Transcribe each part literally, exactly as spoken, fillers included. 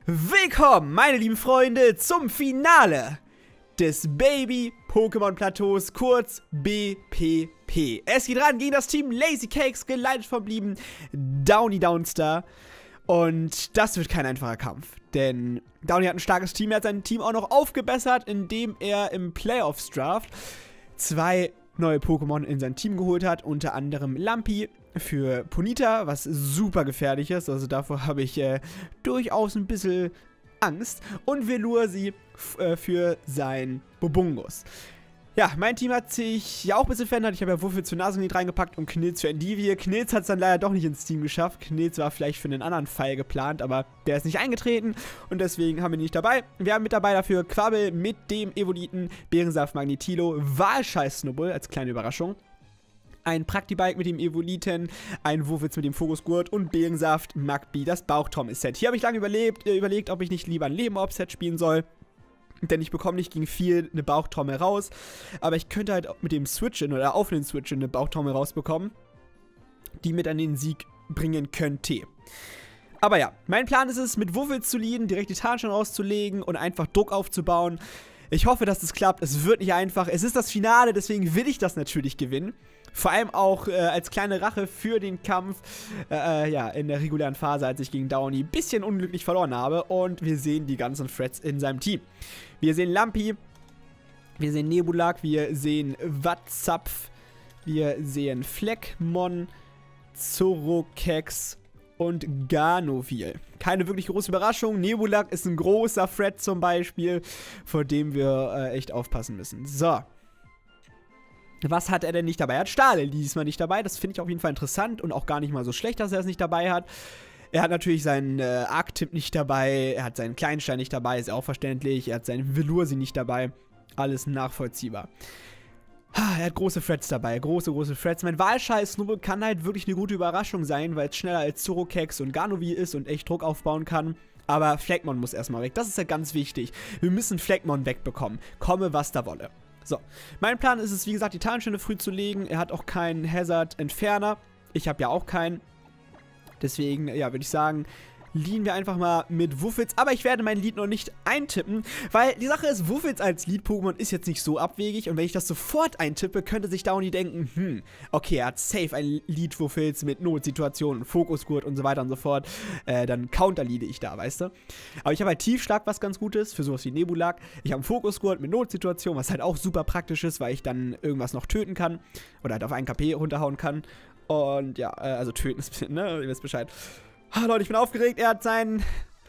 Willkommen, meine lieben Freunde, zum Finale des Baby-Pokémon-Plateaus, kurz B P P. Es geht ran gegen das Team Lazy Cakes, geleitet vom lieben Downy Downstar. Und das wird kein einfacher Kampf, denn Downy hat ein starkes Team. Er hat sein Team auch noch aufgebessert, indem er im Playoffs-Draft zwei neue Pokémon in sein Team geholt hat, unter anderem Lampi für Ponyta, was super gefährlich ist, also davor habe ich äh, durchaus ein bisschen Angst, und Veloursi äh, für sein Bobungus. Ja, mein Team hat sich ja auch ein bisschen verändert. Ich habe ja Wuffel zu Nasenlied reingepackt und Knilz für Endivie. Knilz hat es dann leider doch nicht ins Team geschafft. Knilz war vielleicht für einen anderen Fall geplant, aber der ist nicht eingetreten und deswegen haben wir ihn nicht dabei. Wir haben mit dabei dafür Quabbel mit dem Evoliten, Bärensaft Magnetilo, Walscheiß-Snubbel als kleine Überraschung, ein Praktibike mit dem Evoliten, ein Wurfwitz mit dem Fokusgurt und Bärensaft Magby, das Bauchtrommel-Set. Hier habe ich lange überlebt, äh, überlegt, ob ich nicht lieber ein Leben-Op-Set spielen soll. Denn ich bekomme nicht gegen viel eine Bauchtrommel raus. Aber ich könnte halt mit dem Switchen oder auf den Switchen eine Bauchtrommel rausbekommen, die mit an den Sieg bringen könnte. Aber ja, mein Plan ist es, mit Wuffels zu leaden, direkt die Tarnsteine rauszulegen und einfach Druck aufzubauen. Ich hoffe, dass das klappt. Es wird nicht einfach. Es ist das Finale, deswegen will ich das natürlich gewinnen. Vor allem auch äh, als kleine Rache für den Kampf äh, ja, in der regulären Phase, als ich gegen Downy ein bisschen unglücklich verloren habe. Und wir sehen die ganzen Threads in seinem Team. Wir sehen Lampi, wir sehen Nebulak, wir sehen Watzapf, wir sehen Fleckmon, Zorokex und Ganovil. Keine wirklich große Überraschung. Nebulak ist ein großer Thread zum Beispiel, vor dem wir äh, echt aufpassen müssen. So. Was hat er denn nicht dabei? Er hat Stahle diesmal nicht dabei. Das finde ich auf jeden Fall interessant und auch gar nicht mal so schlecht, dass er es nicht dabei hat. Er hat natürlich seinen äh, Arctip nicht dabei. Er hat seinen Kleinstein nicht dabei. Ist auch verständlich. Er hat seinen Veloursi nicht dabei. Alles nachvollziehbar. Ha, er hat große Threads dabei. Große, große Threads. Mein Walscheiß-Snubbel kann halt wirklich eine gute Überraschung sein, weil es schneller als Zorokex und Ganovil ist und echt Druck aufbauen kann. Aber Fleckmon muss erstmal weg. Das ist ja ganz wichtig. Wir müssen Fleckmon wegbekommen. Komme, was da wolle. So, mein Plan ist es, wie gesagt, die Tarnsteine früh zu legen. Er hat auch keinen Hazard-Entferner. Ich habe ja auch keinen. Deswegen, ja, würde ich sagen, leaden wir einfach mal mit Wuffels. Aber ich werde mein Lead noch nicht eintippen, weil die Sache ist, Wuffels als Lead-Pokémon ist jetzt nicht so abwegig. Und wenn ich das sofort eintippe, könnte sich Downy denken, hm, okay, er hat safe ein Lead-Wuffels mit Notsituationen, Fokusgurt und so weiter und so fort. Äh, dann counterleade ich da, weißt du? Aber ich habe halt Tiefschlag, was ganz gut ist, für sowas wie Nebulak. Ich habe einen Fokusgurt mit Notsituation, was halt auch super praktisch ist, weil ich dann irgendwas noch töten kann. Oder halt auf einen K P runterhauen kann. Und ja, äh, also töten ist, ne, ihr wisst Bescheid. Ah, Leute, ich bin aufgeregt. Er hat seinen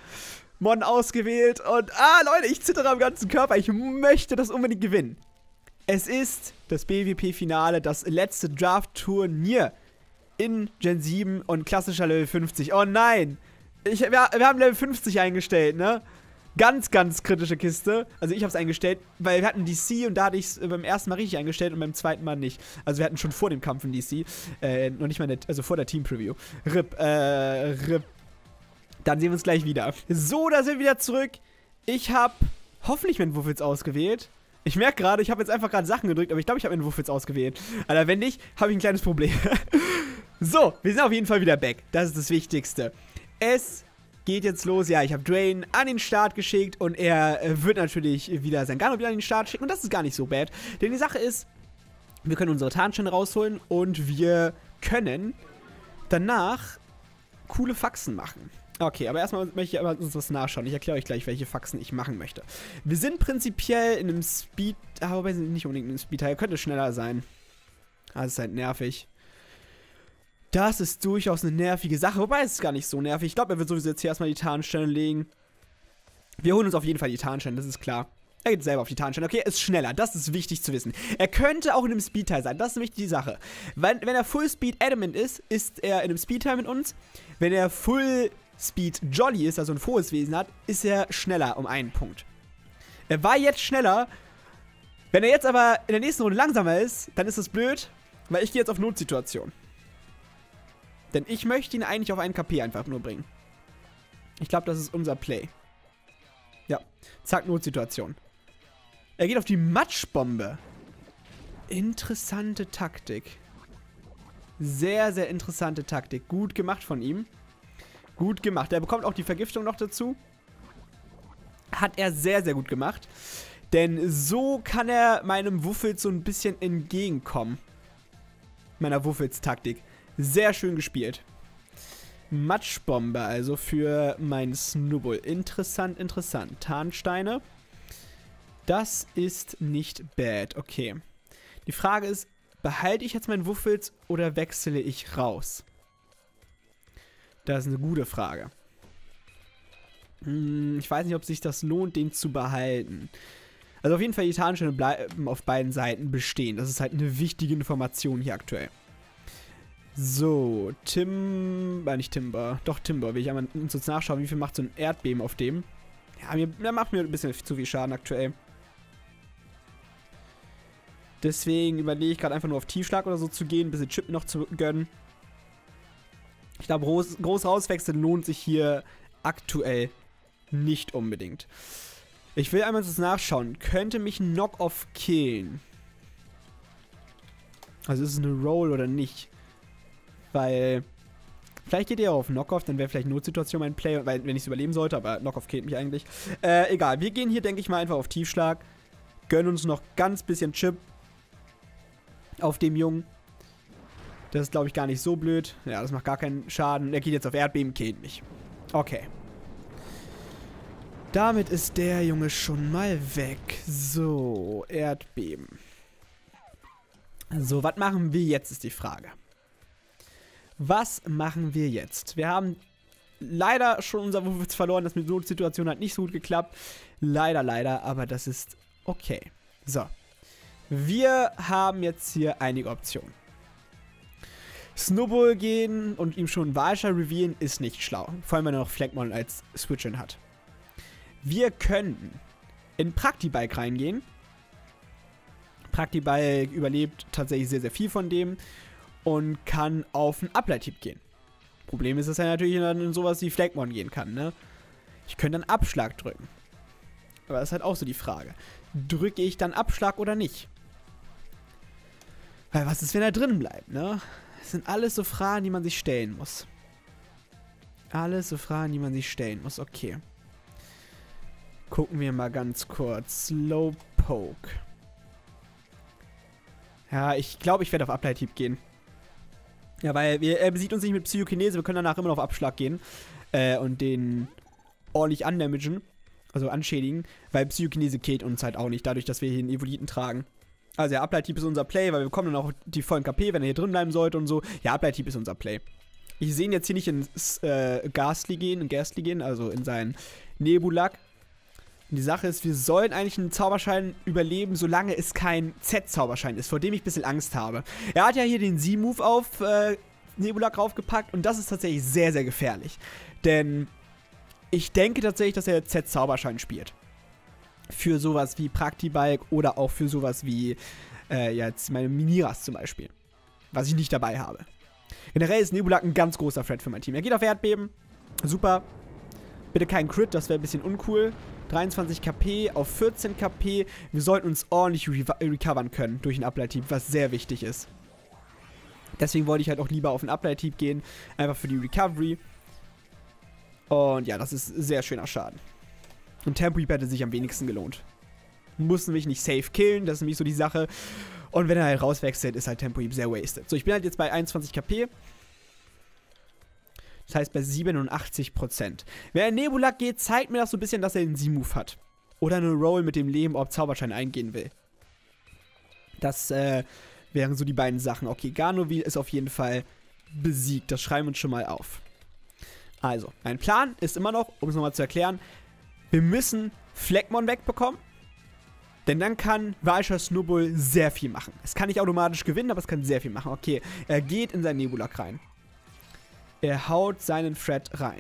Mon ausgewählt. Und, ah, Leute, ich zittere am ganzen Körper. Ich möchte das unbedingt gewinnen. Es ist das B W P-Finale, das letzte Draft-Turnier in Gen sieben und klassischer Level fünfzig. Oh nein! Ich, wir, wir haben Level fünfzig eingestellt, ne? Ganz, ganz kritische Kiste. Also ich habe es eingestellt, weil wir hatten D C und da hatte ich es beim ersten Mal richtig eingestellt und beim zweiten Mal nicht. Also wir hatten schon vor dem Kampf ein D C. Äh, noch nicht mal, nicht, also vor der Team-Preview. R I P, äh, R I P. Dann sehen wir uns gleich wieder. So, da sind wir wieder zurück. Ich habe hoffentlich meinen Wuffels ausgewählt. Ich merke gerade, ich habe jetzt einfach gerade Sachen gedrückt, aber ich glaube, ich habe meinen Wuffels ausgewählt. Aber wenn nicht, habe ich ein kleines Problem. So, wir sind auf jeden Fall wieder back. Das ist das Wichtigste. Es geht jetzt los. Ja, ich habe Drain an den Start geschickt und er äh, wird natürlich wieder sein Ganovil an den Start schicken. Und das ist gar nicht so bad. Denn die Sache ist, wir können unsere Tarnsteine rausholen und wir können danach coole Faxen machen. Okay, aber erstmal möchte ich aber uns was nachschauen. Ich erkläre euch gleich, welche Faxen ich machen möchte. Wir sind prinzipiell in einem Speed... Ah, wobei sind nicht unbedingt in einem Speed-Teil. Könnte schneller sein. Das ist halt nervig. Das ist durchaus eine nervige Sache, wobei es ist gar nicht so nervig. Ich glaube, er wird sowieso jetzt hier erstmal die Tarnsteine legen. Wir holen uns auf jeden Fall die Tarnsteine, das ist klar. Er geht selber auf die Tarnsteine. Okay, er ist schneller, das ist wichtig zu wissen. Er könnte auch in einem Speed-Teil sein, das ist nämlich die Sache. Wenn, wenn er Full Speed Adamant ist, ist er in einem Speed-Teil mit uns. Wenn er Full Speed Jolly ist, also ein frohes Wesen hat, ist er schneller um einen Punkt. Er war jetzt schneller. Wenn er jetzt aber in der nächsten Runde langsamer ist, dann ist das blöd, weil ich gehe jetzt auf Notsituation. Denn ich möchte ihn eigentlich auf einen K P einfach nur bringen. Ich glaube, das ist unser Play. Ja, zack, Notsituation. Er geht auf die Matschbombe. Interessante Taktik. Sehr, sehr interessante Taktik. Gut gemacht von ihm. Gut gemacht. Er bekommt auch die Vergiftung noch dazu. Hat er sehr, sehr gut gemacht. Denn so kann er meinem Wuffels so ein bisschen entgegenkommen. Meiner Wuffels-Taktik. Sehr schön gespielt. Matschbombe also für meinen Snubbull. Interessant, interessant. Tarnsteine. Das ist nicht bad. Okay. Die Frage ist, behalte ich jetzt meinen Wuffels oder wechsle ich raus? Das ist eine gute Frage. Hm, ich weiß nicht, ob sich das lohnt, den zu behalten. Also auf jeden Fall, die Tarnsteine bleiben auf beiden Seiten bestehen. Das ist halt eine wichtige Information hier aktuell. So, Tim, äh, nicht Timber, doch Timber. Will ich einmal uns jetzt nachschauen, wie viel macht so ein Erdbeben auf dem. Ja, mir, der macht mir ein bisschen zu viel Schaden aktuell. Deswegen überlege ich gerade einfach nur auf Tiefschlag oder so zu gehen, ein bisschen Chip noch zu gönnen. Ich glaube, groß, groß rauswechseln lohnt sich hier aktuell nicht unbedingt. Ich will einmal das nachschauen. Könnte mich ein Knock-Off killen? Also ist es eine Roll oder nicht? Weil, vielleicht geht ihr auf Knock-Off, dann wäre vielleicht Notsituation mein Play, weil, wenn ich es überleben sollte, aber Knock-Off killt mich eigentlich. Äh, egal, wir gehen hier, denke ich mal, einfach auf Tiefschlag. Gönnen uns noch ganz bisschen Chip auf dem Jungen. Das ist, glaube ich, gar nicht so blöd. Ja, das macht gar keinen Schaden. Er geht jetzt auf Erdbeben, killt mich. Okay. Damit ist der Junge schon mal weg. So, Erdbeben. So, was machen wir jetzt, ist die Frage. Was machen wir jetzt? Wir haben leider schon unser Wuffels verloren. Das mit so einer Situation hat nicht so gut geklappt. Leider, leider, aber das ist okay. So. Wir haben jetzt hier einige Optionen. Snubbull gehen und ihm schon Wahlschall revealen ist nicht schlau. Vor allem, wenn er noch Flagmon als Switch-In hat. Wir könnten in Praktibike reingehen. Praktibike überlebt tatsächlich sehr, sehr viel von dem und kann auf einen Ableittipp gehen. Problem ist, dass er natürlich in sowas wie Flagmon gehen kann, ne? Ich könnte dann Abschlag drücken. Aber das ist halt auch so die Frage. Drücke ich dann Abschlag oder nicht? Weil was ist, wenn er drin bleibt, ne? Das sind alles so Fragen, die man sich stellen muss. Alles so Fragen, die man sich stellen muss. Okay. Gucken wir mal ganz kurz. Slowpoke. Ja, ich glaube, ich werde auf Ableithieb gehen. Ja, weil wir, er besiegt uns nicht mit Psychokinese. Wir können danach immer noch auf Abschlag gehen. Äh, und den ordentlich andamagen. Also anschädigen. Weil Psychokinese killt uns halt auch nicht. Dadurch, dass wir hier einen Evoliten tragen. Also der Ableithieb ist unser Play, weil wir bekommen dann auch die vollen K P, wenn er hier drin bleiben sollte und so. Ja, Ableithieb ist unser Play. Ich sehe ihn jetzt hier nicht ins äh, Ghastly gehen, in Ghastly gehen, also in seinen Nebulak. Und die Sache ist, wir sollen eigentlich einen Zauberschein überleben, solange es kein Z-Zauberschein ist, vor dem ich ein bisschen Angst habe. Er hat ja hier den Z-Move auf äh, Nebulak raufgepackt und das ist tatsächlich sehr, sehr gefährlich. Denn ich denke tatsächlich, dass er Z-Zauberschein spielt. Für sowas wie Praktibike oder auch für sowas wie äh, jetzt meine Miniras zum Beispiel. Was ich nicht dabei habe. Generell ist Nebulak ein ganz großer Threat für mein Team. Er geht auf Erdbeben. Super. Bitte kein Crit, das wäre ein bisschen uncool. dreiundzwanzig K P auf vierzehn K P. Wir sollten uns ordentlich re recovern können durch ein Ableithieb, was sehr wichtig ist. Deswegen wollte ich halt auch lieber auf ein Ableithieb gehen. Einfach für die Recovery. Und ja, das ist sehr schöner Schaden. Und Tempo-Heap hätte sich am wenigsten gelohnt. Mussten mich nicht safe killen, das ist nämlich so die Sache. Und wenn er halt rauswechselt, ist halt Tempo-Heap sehr wasted. So, ich bin halt jetzt bei einundzwanzig K P. Das heißt bei siebenundachtzig Prozent. Wenn er in Nebulak geht, zeigt mir das so ein bisschen, dass er einen Z-Move hat. Oder eine Roll mit dem Leben, ob Zauberschein eingehen will. Das äh, wären so die beiden Sachen. Okay, Garnovil ist auf jeden Fall besiegt. Das schreiben wir uns schon mal auf. Also, mein Plan ist immer noch, um es nochmal zu erklären, wir müssen Flagmon wegbekommen, denn dann kann Valscher Snubbull sehr viel machen. Es kann nicht automatisch gewinnen, aber es kann sehr viel machen. Okay, er geht in sein Nebulak rein. Er haut seinen Thread rein.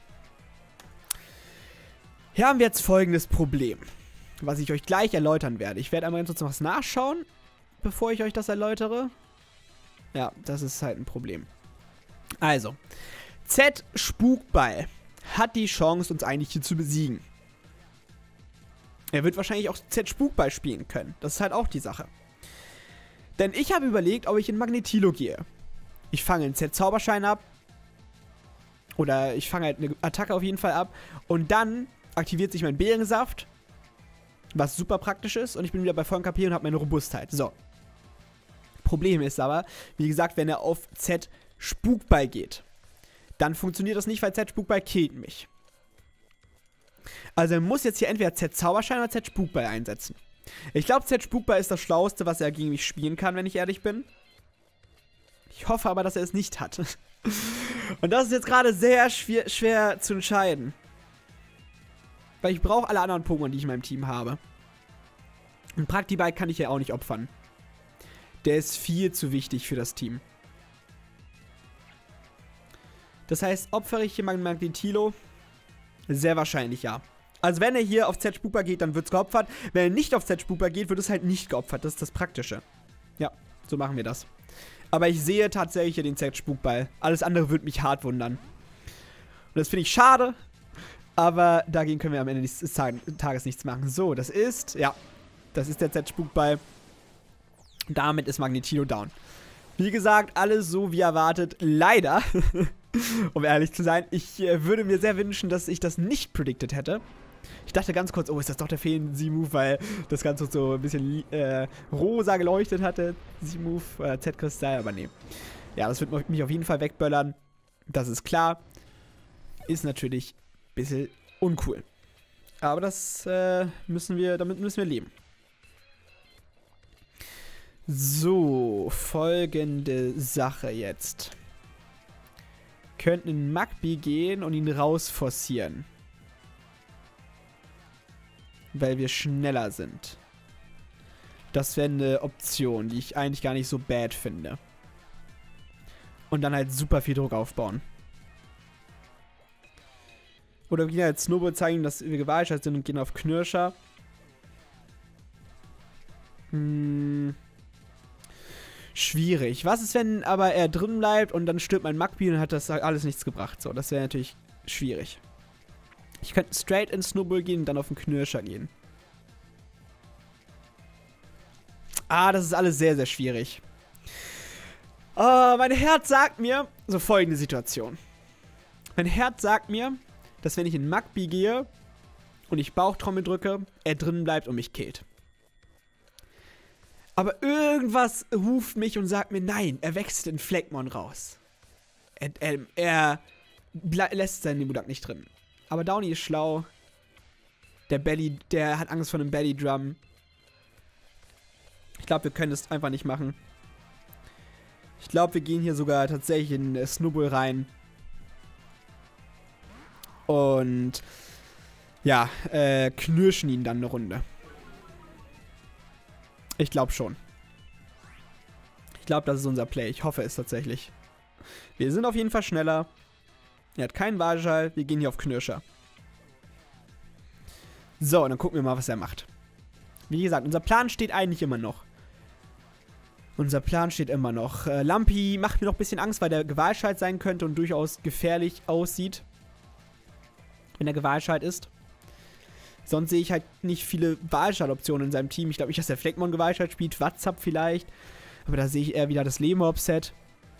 Hier haben wir jetzt folgendes Problem, was ich euch gleich erläutern werde. Ich werde einmal ganz kurz was nachschauen, bevor ich euch das erläutere. Ja, das ist halt ein Problem. Also, Z-Spukball hat die Chance, uns eigentlich hier zu besiegen. Er wird wahrscheinlich auch Z-Spukball spielen können. Das ist halt auch die Sache. Denn ich habe überlegt, ob ich in Magnetilo gehe. Ich fange einen Z-Zauberschein ab. Oder ich fange halt eine Attacke auf jeden Fall ab. Und dann aktiviert sich mein Beerensaft, was super praktisch ist. Und ich bin wieder bei vollen K P und habe meine Robustheit. So. Problem ist aber, wie gesagt, wenn er auf Z Spukball geht, dann funktioniert das nicht, weil Z Spukball killt mich. Also er muss jetzt hier entweder Z Zauberschein oder Z Spukball einsetzen. Ich glaube, Z Spukball ist das Schlauste, was er gegen mich spielen kann, wenn ich ehrlich bin. Ich hoffe aber, dass er es nicht hat. Und das ist jetzt gerade sehr schwer, schwer zu entscheiden. Weil ich brauche alle anderen Pokémon, die ich in meinem Team habe. Und Praktiball kann ich ja auch nicht opfern. Der ist viel zu wichtig für das Team. Das heißt, opfere ich hier Magnetilo? Sehr wahrscheinlich ja. Also wenn er hier auf Z Spukball geht, dann wird es geopfert. Wenn er nicht auf Z Spukball geht, wird es halt nicht geopfert. Das ist das Praktische. Ja, so machen wir das. Aber ich sehe tatsächlich hier den Z Spukball. Alles andere würde mich hart wundern. Und das finde ich schade. Aber dagegen können wir am Ende des Tages nichts machen. So, das ist, ja, das ist der Z Spukball. Damit ist Magnetilo down. Wie gesagt, alles so wie erwartet. Leider, um ehrlich zu sein, ich äh, würde mir sehr wünschen, dass ich das nicht predicted hätte. Ich dachte ganz kurz, oh, ist das doch der Feen-Z-Move, weil das Ganze so ein bisschen äh, rosa geleuchtet hatte. Z-Move, äh, Z-Kristall, aber nee. Ja, das wird mich auf jeden Fall wegböllern. Das ist klar. Ist natürlich ein bisschen uncool. Aber das äh, müssen wir, damit müssen wir leben. So, folgende Sache jetzt. Könnten in Magby gehen und ihn rausforcieren. Weil wir schneller sind. Das wäre eine Option, die ich eigentlich gar nicht so bad finde. Und dann halt super viel Druck aufbauen. Oder wir gehen halt Snowball zeigen, dass wir gewaltschert sind und gehen auf Knirscher. Hm. Schwierig. Was ist, wenn aber er drin bleibt und dann stirbt mein Magby und hat das alles nichts gebracht? So, das wäre natürlich schwierig. Ich könnte straight in Snowball gehen und dann auf den Knirscher gehen. Ah, das ist alles sehr, sehr schwierig. Oh, mein Herz sagt mir, so folgende Situation. Mein Herz sagt mir, dass wenn ich in Magby gehe und ich Bauchtrommel drücke, er drin bleibt und mich killt. Aber irgendwas ruft mich und sagt mir, nein, er wechselt in Fleckmon raus. Er, er, er lässt seinen Nebulak nicht drin. Aber Downy ist schlau. Der Belly, der hat Angst vor einem Belly Drum. Ich glaube, wir können das einfach nicht machen. Ich glaube, wir gehen hier sogar tatsächlich in äh, Snowball rein. Und ja, äh, knirschen ihn dann eine Runde. Ich glaube schon. Ich glaube, das ist unser Play. Ich hoffe es tatsächlich. Wir sind auf jeden Fall schneller. Er hat keinen Wahlschall. Wir gehen hier auf Knirscher. So, und dann gucken wir mal, was er macht. Wie gesagt, unser Plan steht eigentlich immer noch. Unser Plan steht immer noch. Äh, Lampi macht mir noch ein bisschen Angst, weil der Gewaltschalt sein könnte und durchaus gefährlich aussieht. Wenn er Gewaltschalt ist. Sonst sehe ich halt nicht viele Wahlschalt-Optionen in seinem Team. Ich glaube nicht, dass der Fleckmon Gewaltschalt spielt. WhatsApp vielleicht. Aber da sehe ich eher wieder das Lemorb-Set.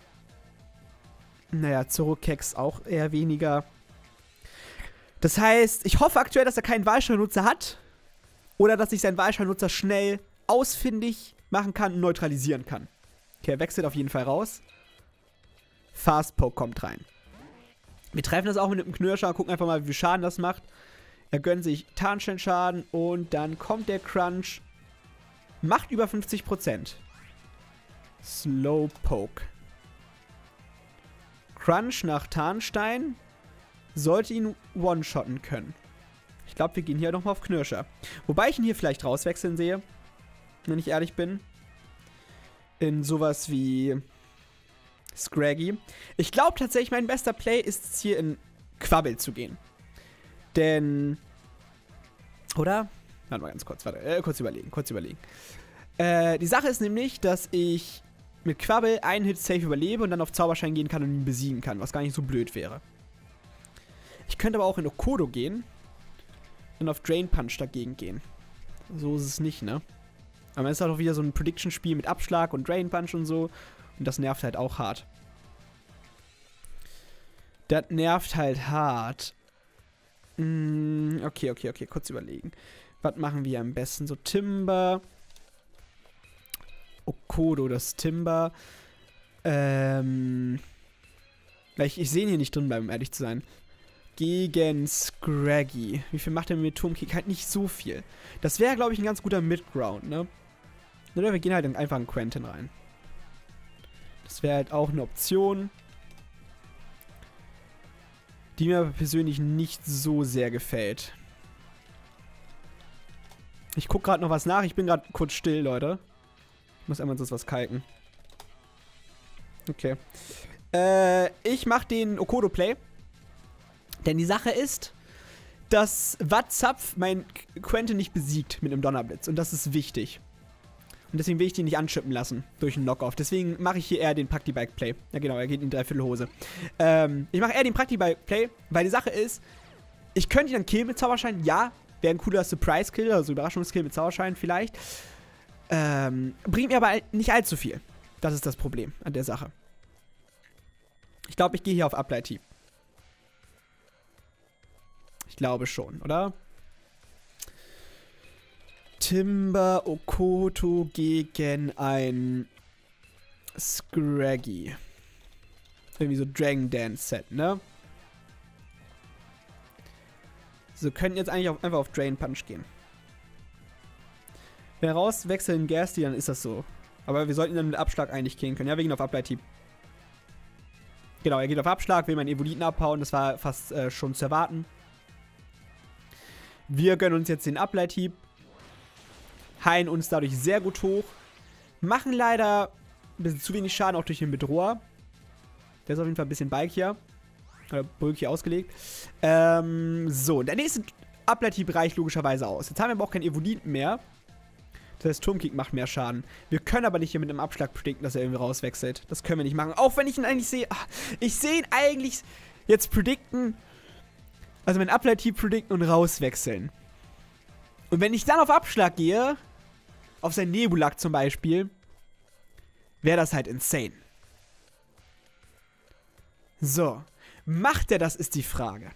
Naja, Zorokex auch eher weniger. Das heißt, ich hoffe aktuell, dass er keinen Wahlschall-Nutzer hat. Oder dass ich seinen Wahlschall-Nutzer schnell ausfindig machen kann und neutralisieren kann. Okay, er wechselt auf jeden Fall raus. Fast Poke kommt rein. Wir treffen das auch mit dem Knirscher. Gucken einfach mal, wie viel Schaden das macht. Er gönnt sich Tarnstein-Schaden und dann kommt der Crunch. Macht über fünfzig Prozent. Slowpoke. Crunch nach Tarnstein sollte ihn one-shotten können. Ich glaube, wir gehen hier nochmal auf Knirscher. Wobei ich ihn hier vielleicht rauswechseln sehe. Wenn ich ehrlich bin. In sowas wie Scraggy. Ich glaube tatsächlich, mein bester Play ist es hier in Quabbel zu gehen. Denn, oder? Warte mal ganz kurz, warte, äh, kurz überlegen, kurz überlegen. Äh, die Sache ist nämlich, dass ich mit Quabbel einen Hit safe überlebe und dann auf Zauberschein gehen kann und ihn besiegen kann, was gar nicht so blöd wäre. Ich könnte aber auch in Okodo gehen und auf Drain Punch dagegen gehen. So ist es nicht, ne? Aber es ist halt auch wieder so ein Prediction-Spiel mit Abschlag und Drain Punch und so. Und das nervt halt auch hart. Das nervt halt hart. Mm, okay, okay, okay. Kurz überlegen. Was machen wir am besten? So Timber. Okodo, das Timber. Ähm. Ich, ich sehe ihn hier nicht drin bleiben, um ehrlich zu sein. Gegen Scraggy. Wie viel macht er mit Turmkick? Halt nicht so viel. Das wäre, glaube ich, ein ganz guter Midground, ne? Oder wir gehen halt einfach in Quentin rein. Das wäre halt auch eine Option, die mir aber persönlich nicht so sehr gefällt. Ich gucke gerade noch was nach. Ich bin gerade kurz still, Leute. Ich muss einmal sonst was kalken. Okay. Äh, ich mache den Okodo-Play. Denn die Sache ist, dass Watzapf mein Quentin nicht besiegt mit einem Donnerblitz. Und das ist wichtig. Und deswegen will ich den nicht anschippen lassen durch einen Knockoff. Deswegen mache ich hier eher den Prakti-Bike-Play. Ja genau, er geht in Dreiviertelhose. Ähm, ich mache eher den Prakti-Bike-Play, weil die Sache ist, ich könnte ihn dann killen mit Zauberschein. Ja, wäre ein cooler Surprise-Kill, also Überraschungskill mit Zauberschein vielleicht. Ähm, bringt mir aber nicht allzu viel. Das ist das Problem an der Sache. Ich glaube, ich gehe hier auf Ableiti. Ich glaube schon, oder? Timber Okoto gegen ein Scraggy. Irgendwie so Dragon Dance Set, ne? So, können jetzt eigentlich auf, einfach auf Drain Punch gehen. Wenn wir rauswechseln Ghastly, dann ist das so. Aber wir sollten ihn dann mit Abschlag eigentlich killen können. Ja, wir gehen auf Ableiti. Genau, er geht auf Abschlag, will meinen Evoliten abhauen. Das war fast äh, schon zu erwarten. Wir gönnen uns jetzt den Ableithieb. Heilen uns dadurch sehr gut hoch. Machen leider ein bisschen zu wenig Schaden, auch durch den Bedroher. Der ist auf jeden Fall ein bisschen bulkier. Oder bulky ausgelegt. Ähm, so, der nächste Ableithieb reicht logischerweise aus. Jetzt haben wir aber auch keinen Evoliten mehr. Das heißt, Turmkick macht mehr Schaden. Wir können aber nicht hier mit einem Abschlag predikten, dass er irgendwie rauswechselt. Das können wir nicht machen. Auch wenn ich ihn eigentlich sehe. Ich sehe ihn eigentlich jetzt predikten. Also mein Ableithieb predikten und rauswechseln. Und wenn ich dann auf Abschlag gehe, auf sein Nebulak zum Beispiel, wäre das halt insane. So. Macht er das, ist die Frage.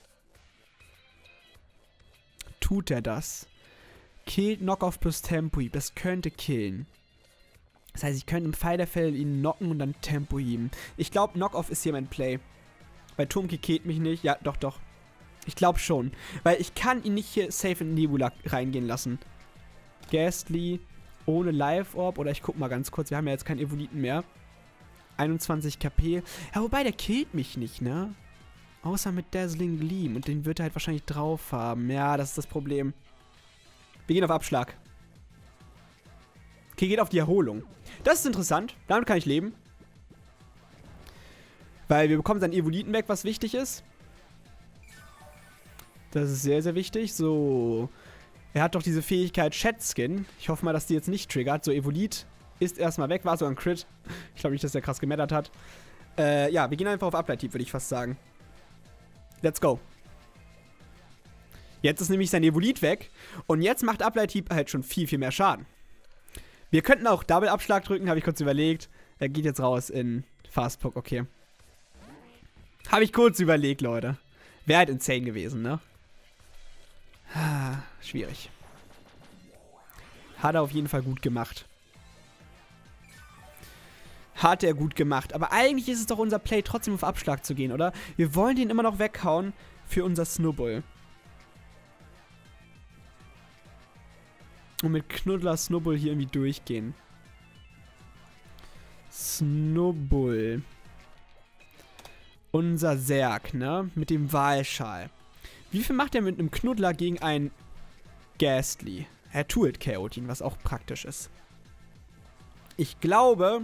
Tut er das? Killt Knockoff plus Tempo-Hieb. Das könnte killen. Das heißt, ich könnte im Fall der Fälle ihn knocken und dann Tempo hieben. Ich glaube, Knockoff ist hier mein Play. Weil Turmkick killt mich nicht. Ja, doch, doch. Ich glaube schon. Weil ich kann ihn nicht hier safe in Nebula reingehen lassen. Ghastly ohne Live-Orb. Oder ich guck mal ganz kurz. Wir haben ja jetzt keinen Evoliten mehr. einundzwanzig KP. Ja, wobei, der killt mich nicht, ne? Außer mit Dazzling Gleam. Und den wird er halt wahrscheinlich drauf haben. Ja, das ist das Problem. Wir gehen auf Abschlag. Okay, geht auf die Erholung. Das ist interessant. Damit kann ich leben. Weil wir bekommen seinen Evoliten weg, was wichtig ist. Das ist sehr, sehr wichtig. So. Er hat doch diese Fähigkeit Chat-Skin. Ich hoffe mal, dass die jetzt nicht triggert. So, Evolit ist erstmal weg. War so ein Crit. Ich glaube nicht, dass der krass gemattert hat. Äh, ja, wir gehen einfach auf Ableithieb, würde ich fast sagen. Let's go. Jetzt ist nämlich sein Evolit weg. Und jetzt macht Ableithieb halt schon viel, viel mehr Schaden. Wir könnten auch Double-Abschlag drücken, habe ich kurz überlegt. Er geht jetzt raus in Fastpoke, okay. Habe ich kurz überlegt, Leute. Wäre halt insane gewesen, ne? Ah, schwierig. Hat er auf jeden Fall gut gemacht. Hat er gut gemacht. Aber eigentlich ist es doch unser Play, trotzdem auf Abschlag zu gehen, oder? Wir wollen den immer noch weghauen für unser Snowball. Und mit Knuddler Snowball hier irgendwie durchgehen. Snowball. Unser Zerg, ne? Mit dem Walschal. Wie viel macht er mit einem Knuddler gegen ein Ghastly? Er tut K O't ihn, was auch praktisch ist. Ich glaube,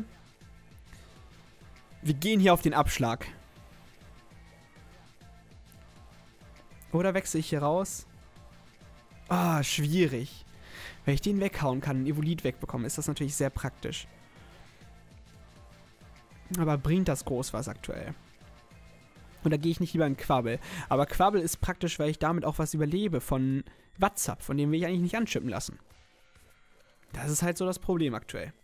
wir gehen hier auf den Abschlag. Oder wechsle ich hier raus? Ah, schwierig. Wenn ich den weghauen kann, einen Evolit wegbekommen, ist das natürlich sehr praktisch. Aber bringt das groß was aktuell? Und da gehe ich nicht lieber in Quabbel. Aber Quabbel ist praktisch, weil ich damit auch was überlebe von Watzap, von dem will ich eigentlich nicht anschippen lassen. Das ist halt so das Problem aktuell.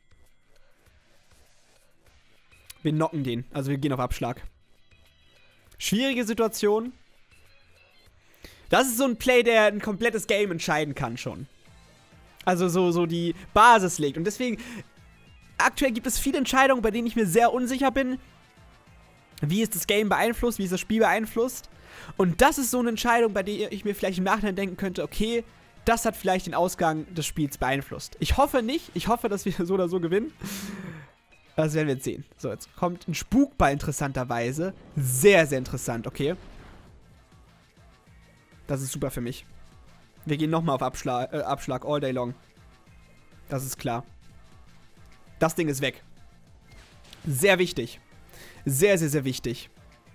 Wir knocken den, also wir gehen auf Abschlag. Schwierige Situation. Das ist so ein Play, der ein komplettes Game entscheiden kann schon. Also so, so die Basis legt. Und deswegen, aktuell gibt es viele Entscheidungen, bei denen ich mir sehr unsicher bin. Wie ist das Game beeinflusst, wie ist das Spiel beeinflusst. Und das ist so eine Entscheidung, bei der ich mir vielleicht im Nachhinein denken könnte, okay, das hat vielleicht den Ausgang des Spiels beeinflusst. Ich hoffe nicht. Ich hoffe, dass wir so oder so gewinnen. Das werden wir jetzt sehen. So, jetzt kommt ein Spukball interessanterweise. Sehr, sehr interessant, okay. Das ist super für mich. Wir gehen nochmal auf Abschlag, äh, Abschlag all day long. Das ist klar. Das Ding ist weg. Sehr wichtig. Sehr, sehr, sehr wichtig.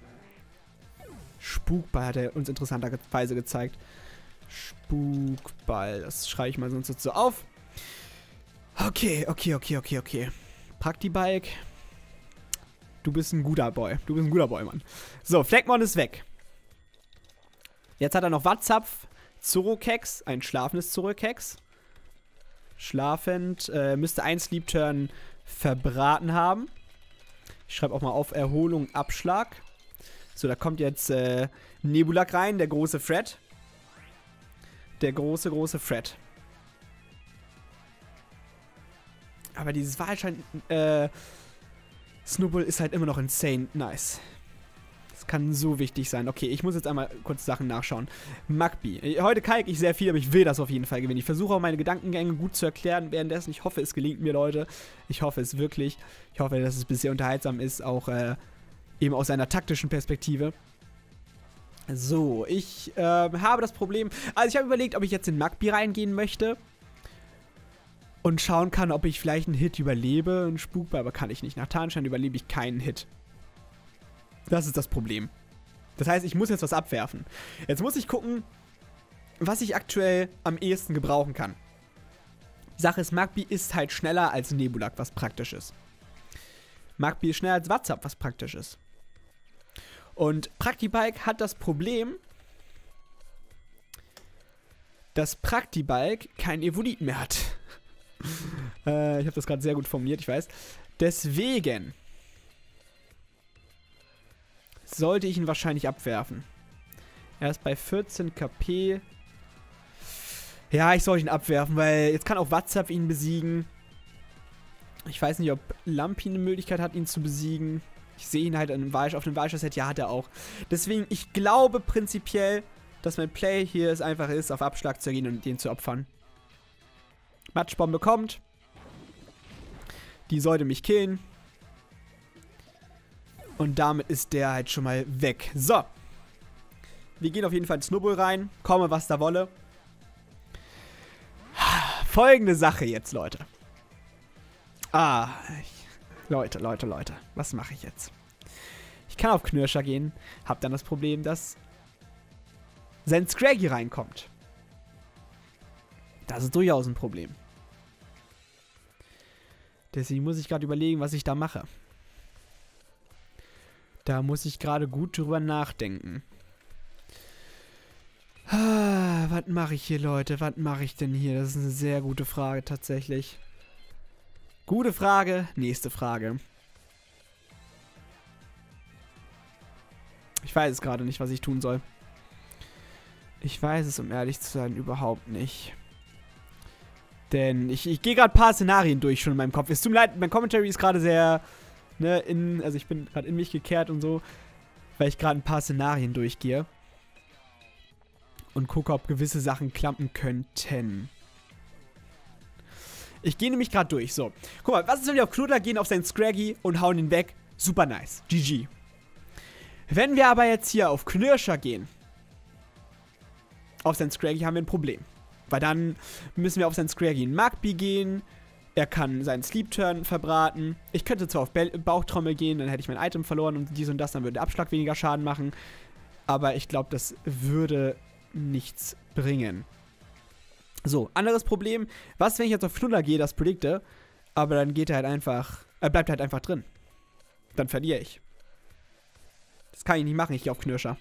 Spukball hat er uns interessanterweise gezeigt. Spukball. Das schreibe ich mal sonst so auf. Okay, okay, okay, okay, okay. Praktibike. Du bist ein guter Boy. Du bist ein guter Boy, Mann. So, Fleckmon ist weg. Jetzt hat er noch Watzapf, Zorokex, ein schlafendes Zorokex. Schlafend. Äh, müsste ein Sleep Turn verbraten haben. Ich schreibe auch mal auf Erholung, Abschlag. So, da kommt jetzt äh, Nebulak rein, der große Fred. Der große, große Fred. Aber dieses Wahlschein, äh, Snubbull ist halt immer noch insane nice. Das kann so wichtig sein. Okay, ich muss jetzt einmal kurz Sachen nachschauen. Magby. Heute kalk ich sehr viel, aber ich will das auf jeden Fall gewinnen. Ich versuche auch meine Gedankengänge gut zu erklären währenddessen. Ich hoffe, es gelingt mir, Leute. Ich hoffe es wirklich. Ich hoffe, dass es bisher unterhaltsam ist, auch äh, eben aus einer taktischen Perspektive. So, ich äh, habe das Problem... Also ich habe überlegt, ob ich jetzt in Magby reingehen möchte. Und schauen kann, ob ich vielleicht einen Hit überlebe. Ein Spukball, aber kann ich nicht. Nach Tarnstein überlebe ich keinen Hit. Das ist das Problem. Das heißt, ich muss jetzt was abwerfen. Jetzt muss ich gucken, was ich aktuell am ehesten gebrauchen kann. Die Sache ist, Magby ist halt schneller als Nebulak, was praktisch ist. Magby ist schneller als Watzap, was praktisch ist. Und Praktibike hat das Problem, dass Praktibike keinen Evolit mehr hat. äh, ich habe das gerade sehr gut formuliert, ich weiß. Deswegen sollte ich ihn wahrscheinlich abwerfen. Er ist bei vierzehn KP. Ja, ich soll ihn abwerfen, weil jetzt kann auch Watzap ihn besiegen. Ich weiß nicht, ob Lampi eine Möglichkeit hat, ihn zu besiegen. Ich sehe ihn halt auf dem Wahlschau-Set. Ja, hat er auch. Deswegen, ich glaube prinzipiell, dass mein Play hier es einfach ist, auf Abschlag zu gehen und den zu opfern. Matschbombe kommt. Die sollte mich killen. Und damit ist der halt schon mal weg. So. Wir gehen auf jeden Fall in Snubbull rein. Komme, was da wolle. Folgende Sache jetzt, Leute. Ah, ich, Leute, Leute, Leute. Was mache ich jetzt? Ich kann auf Knirscher gehen. Hab dann das Problem, dass sein Scraggy reinkommt. Das ist durchaus ein Problem. Deswegen muss ich gerade überlegen, was ich da mache. Da muss ich gerade gut drüber nachdenken. Ah, was mache ich hier, Leute? Was mache ich denn hier? Das ist eine sehr gute Frage, tatsächlich. Gute Frage. Nächste Frage. Ich weiß es gerade nicht, was ich tun soll. Ich weiß es, um ehrlich zu sein, überhaupt nicht. Denn ich, ich gehe gerade ein paar Szenarien durch schon in meinem Kopf. Es tut mir leid, mein Commentary ist gerade sehr... Ne, in, also ich bin gerade in mich gekehrt und so, weil ich gerade ein paar Szenarien durchgehe. Und gucke, ob gewisse Sachen klappen könnten. Ich gehe nämlich gerade durch. So, guck mal, was ist, wenn wir auf Kludler gehen, auf seinen Scraggy und hauen ihn weg? Super nice. G G. Wenn wir aber jetzt hier auf Knirscher gehen, auf seinen Scraggy haben wir ein Problem. Weil dann müssen wir auf seinen Scraggy in Magby gehen. Er kann seinen Sleep Turn verbraten. Ich könnte zwar auf Be Bauchtrommel gehen, dann hätte ich mein Item verloren und dies und das, dann würde der Abschlag weniger Schaden machen. Aber ich glaube, das würde nichts bringen. So, anderes Problem. Was, wenn ich jetzt auf Knuller gehe, das predikte, aber dann geht er halt einfach, er bleibt halt einfach drin. Dann verliere ich. Das kann ich nicht machen, ich gehe auf Knirscher.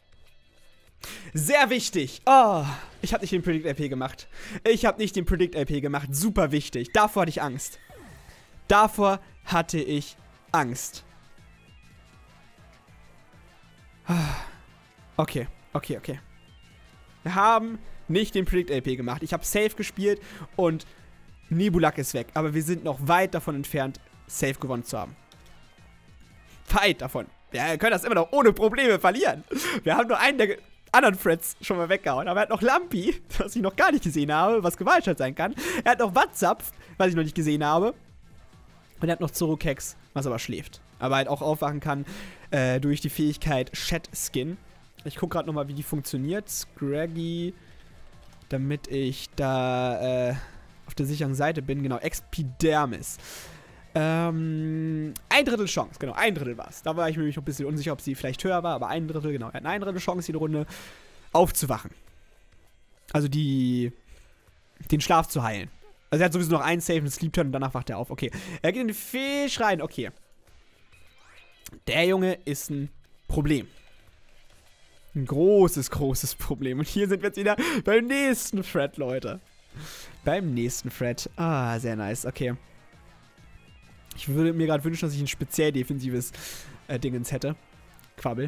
Sehr wichtig. Oh, ich habe nicht den Predict-L P gemacht. Ich habe nicht den Predict-L P gemacht. Super wichtig. Davor hatte ich Angst. Davor hatte ich Angst. Okay, okay, okay. Wir haben nicht den Predict-L P gemacht. Ich habe safe gespielt und Nebulak ist weg. Aber wir sind noch weit davon entfernt, safe gewonnen zu haben. Weit davon. Wir können das immer noch ohne Probleme verlieren. Wir haben nur einen der anderen Threads schon mal weggehauen. Aber er hat noch Lampi, was ich noch gar nicht gesehen habe, was Gewaltschalt sein kann. Er hat noch Watzapf, was ich noch nicht gesehen habe. Und er hat noch Zorokex, was aber schläft. Aber halt auch aufwachen kann äh, durch die Fähigkeit Shed Skin. Ich gucke gerade nochmal, wie die funktioniert. Scraggy, damit ich da äh, auf der sicheren Seite bin. Genau, Expidermis. Ähm, ein Drittel Chance, genau, ein Drittel war es. Da war ich mir noch ein bisschen unsicher, ob sie vielleicht höher war, aber ein Drittel, genau. Er hat ein Drittel Chance, jede Runde aufzuwachen. Also die, den Schlaf zu heilen. Also er hat sowieso noch einen Save, einen Sleep-Turn und danach wacht er auf. Okay, er geht in den Fisch rein, okay. Der Junge ist ein Problem. Ein großes, großes Problem. Und hier sind wir jetzt wieder beim nächsten Thread, Leute. Beim nächsten Thread. Ah, sehr nice, okay. Ich würde mir gerade wünschen, dass ich ein speziell defensives äh, Dingens hätte. Quabbel.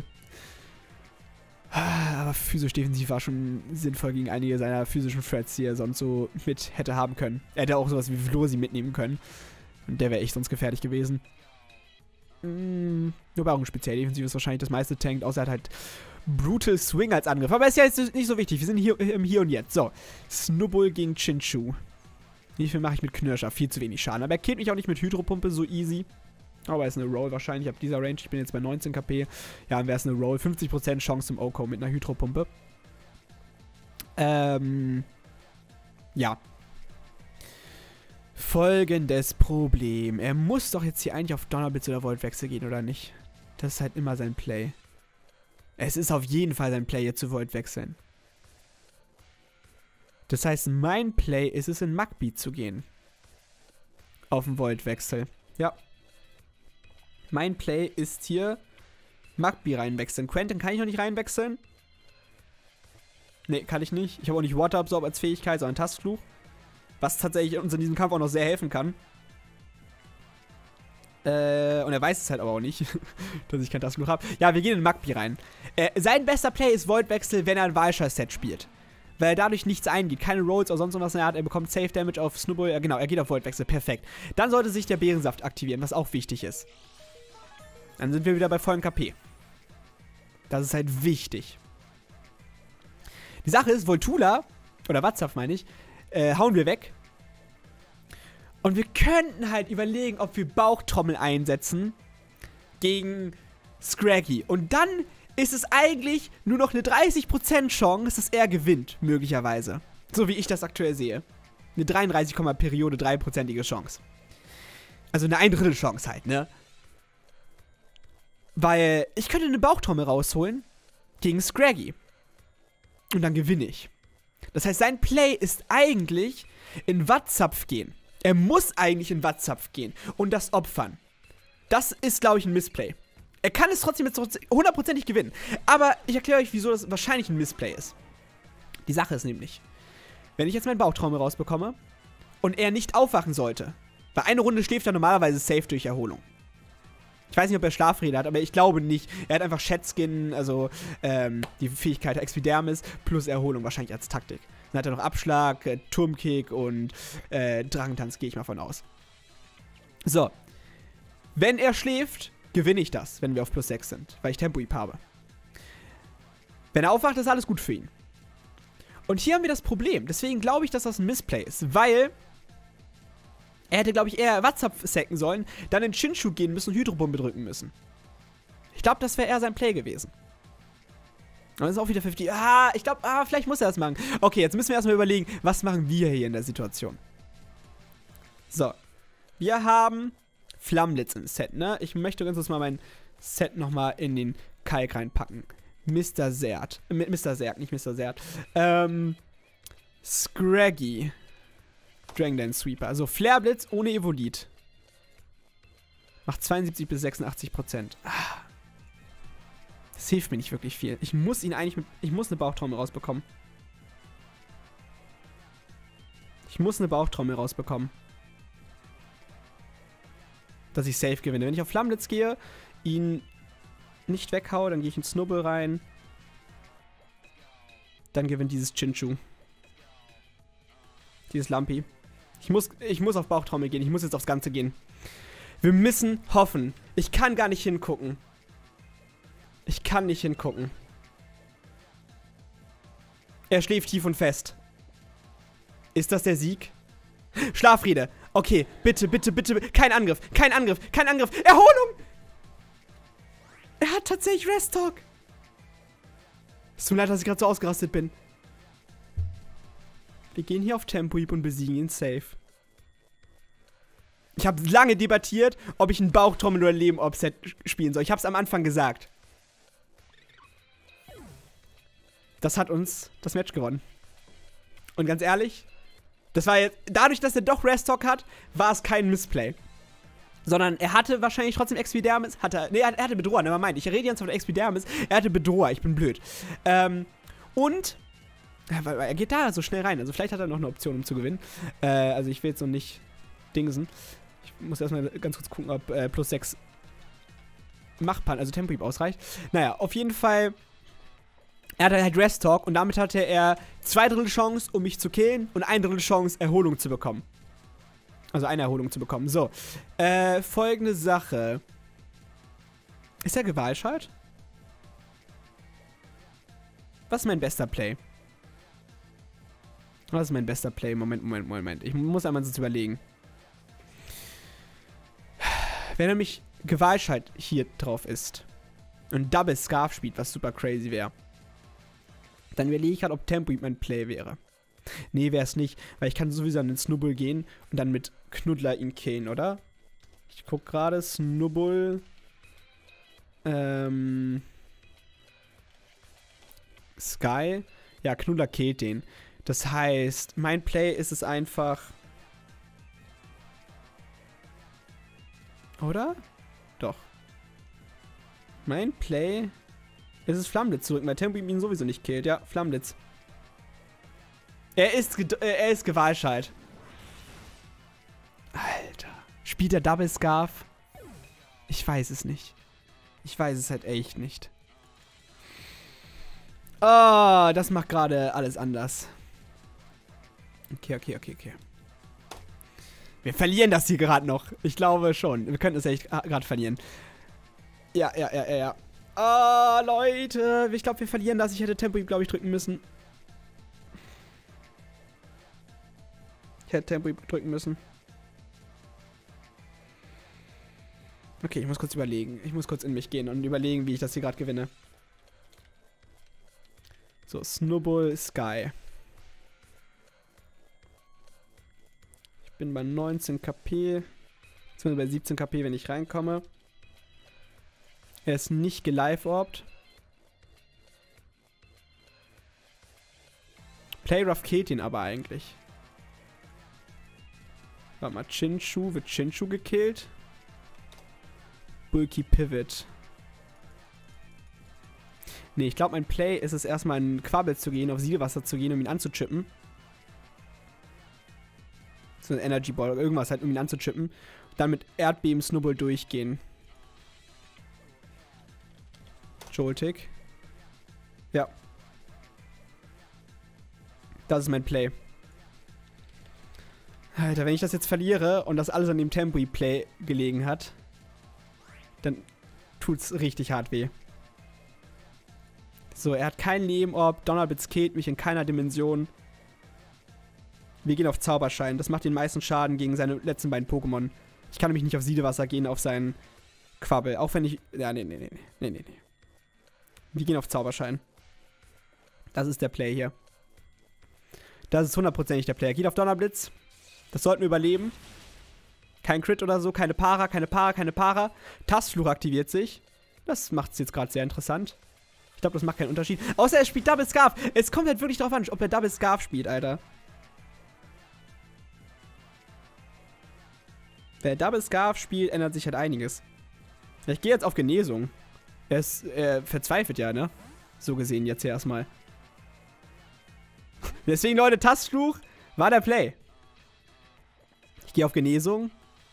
Aber physisch defensiv war schon sinnvoll gegen einige seiner physischen Threads, die er sonst so mit hätte haben können. Er hätte auch sowas wie Flosi mitnehmen können. Und der wäre echt sonst gefährlich gewesen. Hm, nur bei auch ein speziell defensiv ist wahrscheinlich das meiste tankt, außer er hat halt Brutal Swing als Angriff. Aber ist ja jetzt nicht so wichtig. Wir sind hier im Hier und Jetzt. So. Snubbull gegen Chinchu. Wie viel mache ich mit Knirscher? Viel zu wenig Schaden. Aber er killt mich auch nicht mit Hydropumpe so easy. Aber ist eine Roll wahrscheinlich ab dieser Range. Ich bin jetzt bei neunzehn K P. Ja, dann wäre es eine Roll. fünfzig Prozent Chance zum Oko mit einer Hydropumpe. Ähm. Ja. Folgendes Problem. Er muss doch jetzt hier eigentlich auf Donnerblitz oder Voltwechsel gehen, oder nicht? Das ist halt immer sein Play. Es ist auf jeden Fall sein Play, jetzt zu Volt wechseln. Das heißt, mein Play ist es, in Magby zu gehen. Auf den Volt-Wechsel. Ja. Mein Play ist hier Magby reinwechseln. Quentin kann ich noch nicht reinwechseln. Ne, kann ich nicht. Ich habe auch nicht Water Absorb als Fähigkeit, sondern Tastfluch. Was tatsächlich uns in diesem Kampf auch noch sehr helfen kann. Äh, und er weiß es halt aber auch nicht, dass ich kein Tastfluch habe. Ja, wir gehen in Magby rein. Äh, sein bester Play ist Volt-Wechsel, wenn er ein Walshire-Set spielt. Weil er dadurch nichts eingeht. Keine Rolls oder sonst was in der Art. Er bekommt Safe Damage auf Snubbull. Ja, genau, er geht auf Voltwechsel. Perfekt. Dann sollte sich der Beerensaft aktivieren, was auch wichtig ist. Dann sind wir wieder bei vollem K P. Das ist halt wichtig. Die Sache ist, Voltula, oder Watzapf meine ich, äh, hauen wir weg. Und wir könnten halt überlegen, ob wir Bauchtrommel einsetzen gegen Scraggy. Und dann ist es eigentlich nur noch eine dreißig Prozent Chance, dass er gewinnt, möglicherweise. So wie ich das aktuell sehe. Eine dreiunddreißig, Periode drei Prozentige Chance. Also eine ein Drittel Chance halt, ne? Weil ich könnte eine Bauchtrommel rausholen gegen Scraggy. Und dann gewinne ich. Das heißt, sein Play ist eigentlich in Watzapf gehen. Er muss eigentlich in Watzapf gehen und das opfern. Das ist, glaube ich, ein Missplay. Er kann es trotzdem jetzt hundertprozentig gewinnen. Aber ich erkläre euch, wieso das wahrscheinlich ein Missplay ist. Die Sache ist nämlich, wenn ich jetzt meinen Bauchtrommel rausbekomme und er nicht aufwachen sollte, weil eine Runde schläft er normalerweise safe durch Erholung. Ich weiß nicht, ob er Schlafrede hat, aber ich glaube nicht. Er hat einfach Shadskin, also ähm, die Fähigkeit Expidermis plus Erholung wahrscheinlich als Taktik. Dann hat er noch Abschlag, äh, Turmkick und äh, Drachentanz, gehe ich mal von aus. So. Wenn er schläft, gewinne ich das, wenn wir auf plus sechs sind, weil ich Tempo-Ip habe. Wenn er aufwacht, ist alles gut für ihn. Und hier haben wir das Problem. Deswegen glaube ich, dass das ein Missplay ist, weil er hätte, glaube ich, eher Watzapf sacken sollen, dann in Chinchu gehen müssen und Hydrobombe drücken müssen. Ich glaube, das wäre eher sein Play gewesen. Und das ist auch wieder fünfzig. Ah, ich glaube, ah, vielleicht muss er das machen. Okay, jetzt müssen wir erstmal überlegen, was machen wir hier in der Situation. So. Wir haben Flammenblitz im Set, ne? Ich möchte ganz kurz mal mein Set nochmal in den Kalk reinpacken. Mister Zert. Äh, Mister Zerg, nicht Mister Zert. Ähm. Scraggy. Dragon Dance Sweeper. Also Flareblitz ohne Evolit. Macht zweiundsiebzig bis sechsundachtzig Prozent. Ah. Das hilft mir nicht wirklich viel. Ich muss ihn eigentlich mit. Ich muss eine Bauchtrommel rausbekommen. Ich muss eine Bauchtrommel rausbekommen. Dass ich safe gewinne. Wenn ich auf Flammenblitz gehe, ihn nicht weghaue, dann gehe ich in Snubbull rein. Dann gewinnt dieses Chinchu. Dieses Lampi. Ich muss, ich muss auf Bauchtrommel gehen. Ich muss jetzt aufs Ganze gehen. Wir müssen hoffen. Ich kann gar nicht hingucken. Ich kann nicht hingucken. Er schläft tief und fest. Ist das der Sieg? Schlafriede. Okay, bitte, bitte, bitte. Kein Angriff, kein Angriff, kein Angriff. Erholung! Er hat tatsächlich Rest Talk. Es tut mir leid, dass ich gerade so ausgerastet bin. Wir gehen hier auf Tempo Hieb und besiegen ihn safe. Ich habe lange debattiert, ob ich ein Bauchtrommel oder Leben-Offset spielen soll. Ich habe es am Anfang gesagt. Das hat uns das Match gewonnen. Und ganz ehrlich, das war jetzt, dadurch, dass er doch Restock hat, war es kein Missplay. Sondern er hatte wahrscheinlich trotzdem Expidermis. Hat er, nee, er hatte Bedroher, ne, man meint. Ich rede jetzt von Expidermis. Er hatte Bedroher, ich bin blöd. Ähm, und er geht da so schnell rein. Also vielleicht hat er noch eine Option, um zu gewinnen. Äh, also ich will jetzt noch nicht dingsen. Ich muss erstmal ganz kurz gucken, ob äh, plus sechs Machpan, also Tempo Hieb ausreicht. Naja, auf jeden Fall. Er hatte halt Rest Talk und damit hatte er zwei Drittel Chance, um mich zu killen und ein Drittel Chance, Erholung zu bekommen. Also eine Erholung zu bekommen. So. Äh, folgende Sache. Ist er Gewaltschalt? Was ist mein bester Play? Was ist mein bester Play? Moment, Moment, Moment. Ich muss einmal so überlegen. Wenn er mich Gewaltschalt hier drauf ist und Double Scarf spielt, was super crazy wäre, dann überlege ich gerade, ob Tempo Hieb mein Play wäre. Nee, wäre es nicht, weil ich kann sowieso an den Snubbull gehen und dann mit Knuddler ihn killen, oder? Ich guck gerade, Snubbull. Ähm. Sky. Ja, Knuddler killt den. Das heißt, mein Play ist es einfach. Oder? Doch. Mein Play ist es Flammblitz zurück, weil Tempo ihn sowieso nicht killt. Ja, Flammblitz. Er ist, er ist Gewaltschalt. Alter. Spielt er Double Scarf? Ich weiß es nicht. Ich weiß es halt echt nicht. Oh, das macht gerade alles anders. Okay, okay, okay, okay. Wir verlieren das hier gerade noch. Ich glaube schon. Wir könnten es echt gerade verlieren. Ja, ja, ja, ja, ja. Ah, oh, Leute. Ich glaube, wir verlieren das. Ich hätte Tempo Hieb, glaube ich, drücken müssen. Ich hätte Tempo Hieb drücken müssen. Okay, ich muss kurz überlegen. Ich muss kurz in mich gehen und überlegen, wie ich das hier gerade gewinne. So, Snubbull, Sky. Ich bin bei neunzehn KP. Beziehungsweise bei siebzehn KP, wenn ich reinkomme. Er ist nicht gelive-orbt. Playrough killt ihn aber eigentlich. Warte mal, Chinchu. Wird Chinchu gekillt? Bulky Pivot. Nee, ich glaube, mein Play ist es erstmal in Quabbel zu gehen, auf Sielwasser zu gehen, um ihn anzuchippen. So ein Energy Ball oder irgendwas halt, um ihn anzuchippen. Dann mit Erdbeben Snubbull durchgehen. Joltik. Ja. Das ist mein Play. Alter, wenn ich das jetzt verliere und das alles an dem Tempo Hieb Play gelegen hat, dann tut's richtig hart weh. So, er hat kein Leben-Orb. Donnerblitz killt mich in keiner Dimension. Wir gehen auf Zauberschein. Das macht den meisten Schaden gegen seine letzten beiden Pokémon. Ich kann nämlich nicht auf Siedewasser gehen, auf seinen Quabbel. Auch wenn ich... Ja, nee, nee, nee, nee, nee, nee. Wir gehen auf Zauberschein. Das ist der Play hier. Das ist hundertprozentig der Play. Er geht auf Donnerblitz. Das sollten wir überleben. Kein Crit oder so. Keine Para, keine Para, keine Para. Tastfluch aktiviert sich. Das macht es jetzt gerade sehr interessant. Ich glaube, das macht keinen Unterschied. Außer er spielt Double Scarf. Es kommt halt wirklich drauf an, ob er Double Scarf spielt, Alter. Wer Double Scarf spielt, ändert sich halt einiges. Ich gehe jetzt auf Genesung. Er ist äh, verzweifelt ja, ne? So gesehen jetzt hier erstmal. Deswegen, Leute, Tastfluch war der Play. Ich gehe auf Genesung.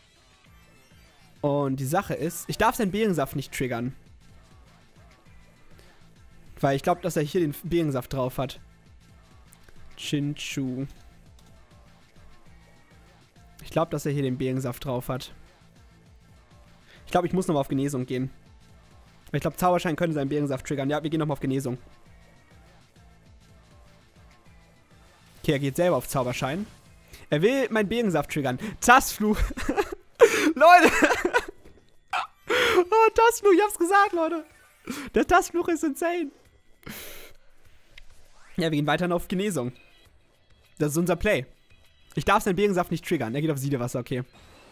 Und die Sache ist, ich darf seinen Beerensaft nicht triggern. Weil ich glaube, dass er hier den Beerensaft drauf hat. Chinchu. Ich glaube, dass er hier den Beerensaft drauf hat. Ich glaube, ich muss nochmal auf Genesung gehen. Ich glaube, Zauberschein könnte seinen Beerensaft triggern. Ja, wir gehen nochmal auf Genesung. Okay, er geht selber auf Zauberschein. Er will meinen Beerensaft triggern. Tastfluch. Leute. Oh, Tastfluch, ich hab's gesagt, Leute. Der Tastfluch ist insane. Ja, wir gehen weiterhin auf Genesung. Das ist unser Play. Ich darf seinen Beerensaft nicht triggern. Er geht auf Siedewasser, okay.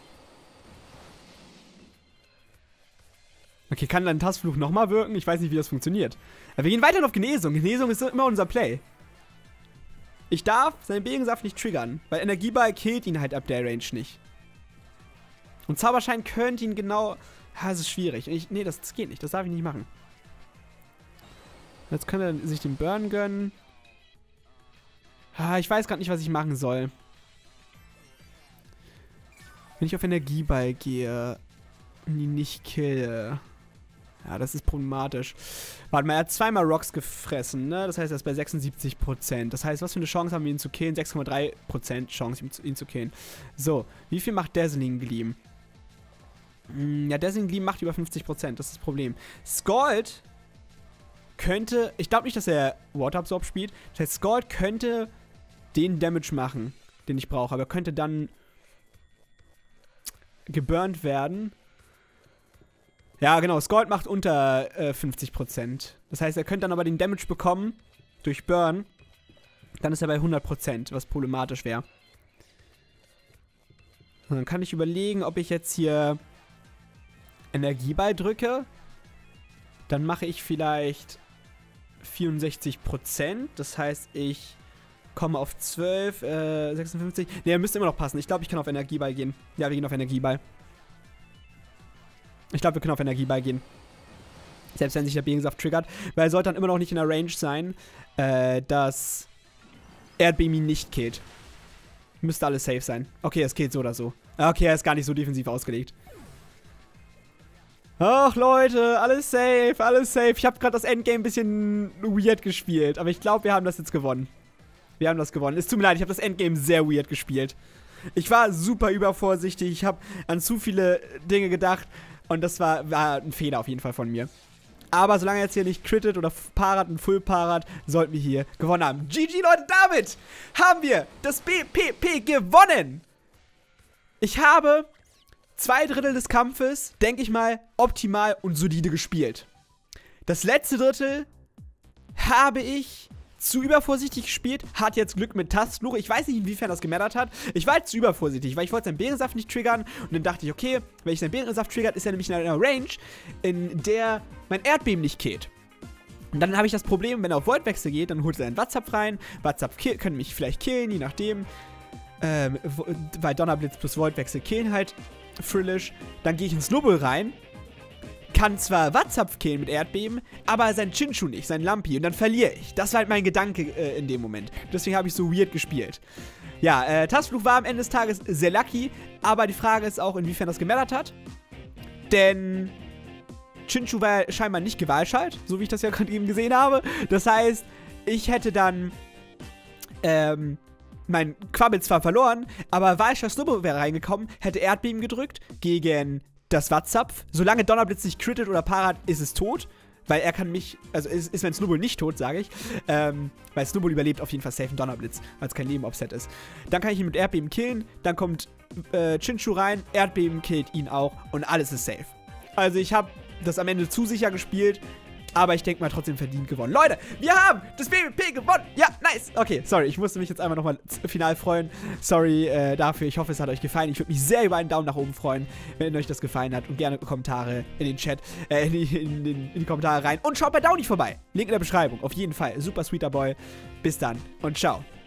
Okay, kann dann Tastfluch nochmal wirken? Ich weiß nicht, wie das funktioniert. Aber wir gehen weiterhin auf Genesung. Genesung ist immer unser Play. Ich darf seinen Beerensaft nicht triggern, weil Energieball killt ihn halt ab der Range nicht. Und Zauberschein könnte ihn genau... Ja, das ist schwierig. Ich, nee, das, das geht nicht. Das darf ich nicht machen. Jetzt kann er sich den Burn gönnen. Ah, ich weiß gerade nicht, was ich machen soll. Wenn ich auf Energieball gehe und ihn nicht kille. Ja, das ist problematisch. Warte mal, er hat zweimal Rocks gefressen, ne? Das heißt, er ist bei sechsundsiebzig Prozent. Das heißt, was für eine Chance haben wir, ihn zu killen? sechs Komma drei Prozent Chance, ihn zu killen. So, wie viel macht Dazzling Gleam? Hm, ja, Dazzling Gleam macht über fünfzig Prozent. Das ist das Problem. Scald könnte... Ich glaube nicht, dass er Water Absorb spielt. Das heißt, Scald könnte den Damage machen, den ich brauche. Aber er könnte dann geburnt werden. Ja, genau. Scald macht unter äh, fünfzig Prozent. Das heißt, er könnte dann aber den Damage bekommen durch Burn. Dann ist er bei hundert Prozent, was problematisch wäre. Dann kann ich überlegen, ob ich jetzt hier Energieball drücke. Dann mache ich vielleicht vierundsechzig Prozent. Das heißt, ich komme auf zwölf, äh, sechsundfünfzig. Ne, er müsste immer noch passen. Ich glaube, ich kann auf Energieball gehen. Ja, wir gehen auf Energieball. Ich glaube, wir können auf Energieball gehen. Selbst wenn sich der Beerensaft triggert. Weil er sollte dann immer noch nicht in der Range sein, äh, dass Erdbeben ihn nicht killt. Müsste alles safe sein. Okay, es killt so oder so. Okay, er ist gar nicht so defensiv ausgelegt. Ach, Leute, alles safe, alles safe. Ich habe gerade das Endgame ein bisschen weird gespielt. Aber ich glaube, wir haben das jetzt gewonnen. Wir haben das gewonnen. Es tut mir leid, ich habe das Endgame sehr weird gespielt. Ich war super übervorsichtig. Ich habe an zu viele Dinge gedacht. Und das war, war ein Fehler auf jeden Fall von mir. Aber solange er jetzt hier nicht crittet oder parat und full parat, sollten wir hier gewonnen haben. G G, Leute, damit haben wir das B P P gewonnen. Ich habe zwei Drittel des Kampfes, denke ich mal, optimal und solide gespielt. Das letzte Drittel habe ich zu übervorsichtig gespielt, hat jetzt Glück mit Tastfluch. Ich weiß nicht, inwiefern das gemattert hat. Ich war halt zu übervorsichtig, weil ich wollte seinen Beerensaft nicht triggern. Und dann dachte ich, okay, wenn ich seinen Beerensaft triggert, ist er nämlich in einer Range, in der mein Erdbeben nicht killt. Und dann habe ich das Problem, wenn er auf Voidwechsel geht, dann holt er einen Watzapf rein. Watzapf können mich vielleicht killen, je nachdem. Ähm, weil Donnerblitz plus Voidwechsel killen halt Frillish. Dann gehe ich in Snubbull rein. Kann zwar Watzapf killen mit Erdbeben, aber sein Chinchu nicht, sein Lampi. Und dann verliere ich. Das war halt mein Gedanke äh, in dem Moment. Deswegen habe ich so weird gespielt. Ja, äh, Tastfluch war am Ende des Tages sehr lucky. Aber die Frage ist auch, inwiefern das gemattert hat. Denn Chinchu war scheinbar nicht gewalschalt, so wie ich das ja gerade eben gesehen habe. Das heißt, ich hätte dann ähm, mein Quabbel zwar verloren, aber Walscher Snubbull wäre reingekommen, hätte Erdbeben gedrückt gegen das Watzapf. Solange Donnerblitz nicht crittet oder parat, ist es tot. Weil er kann mich, also ist, ist mein Snubbull nicht tot, sage ich. Ähm, weil Snubbull überlebt auf jeden Fall safe einen Donnerblitz, weil es kein Leben-Offset ist. Dann kann ich ihn mit Erdbeben killen, dann kommt äh, Chinchu rein, Erdbeben killt ihn auch und alles ist safe. Also ich habe das am Ende zu sicher gespielt, aber ich denke mal trotzdem verdient gewonnen. Leute, wir haben das B W P gewonnen. Ja, nice. Okay, sorry, ich musste mich jetzt einfach nochmal final freuen. Sorry äh, dafür. Ich hoffe, es hat euch gefallen. Ich würde mich sehr über einen Daumen nach oben freuen, wenn euch das gefallen hat. Und gerne Kommentare in den Chat, äh, in die, in, in, in die Kommentare rein. Und schaut bei Downy vorbei. Link in der Beschreibung. Auf jeden Fall. Super sweeter Boy. Bis dann und ciao.